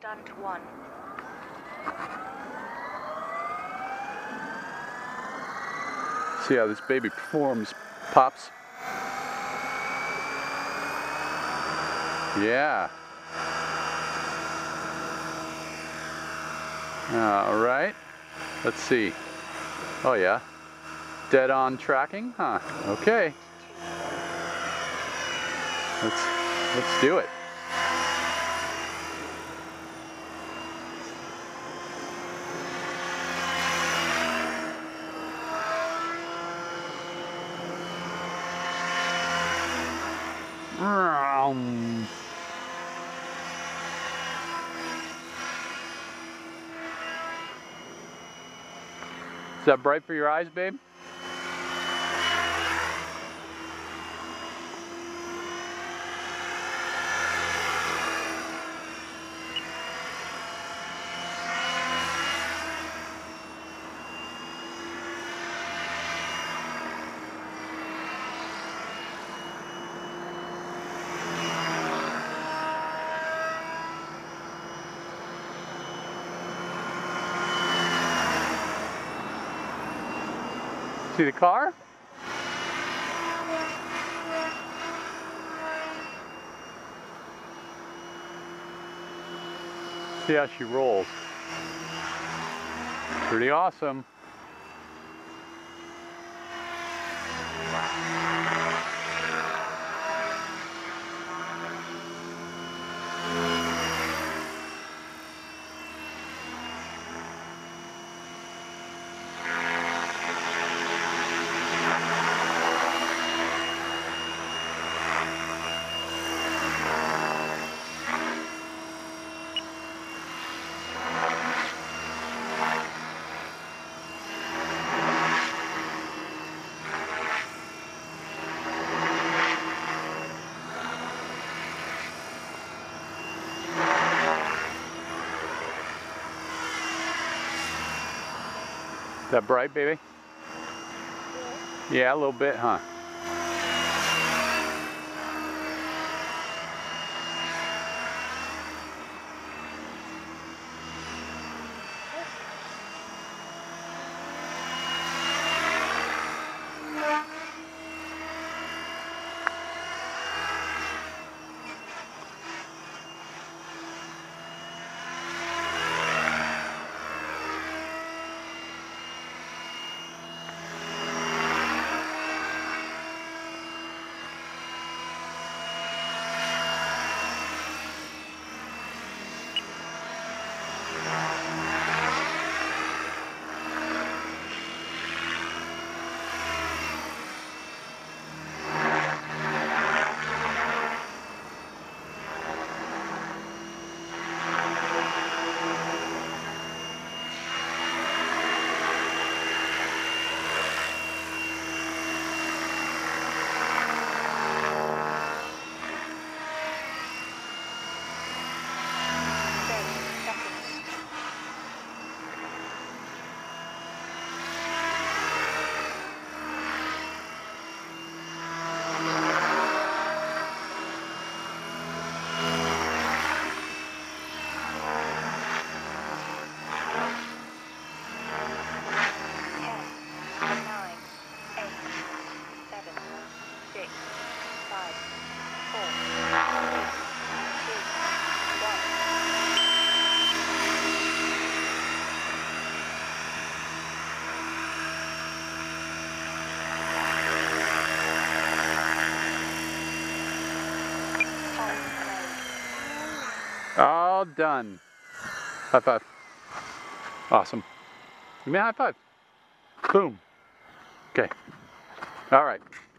Stunt 1. See how this baby performs, Pops. Yeah. All right. Let's see. Oh yeah. Dead on tracking, huh? Okay. Let's do it. Is that bright for your eyes, babe? See the car? See how she rolls. Pretty awesome. Is that bright, baby? Yeah, a little bit, huh? All done. High five. Awesome. Give me a high five. Boom. Okay. All right.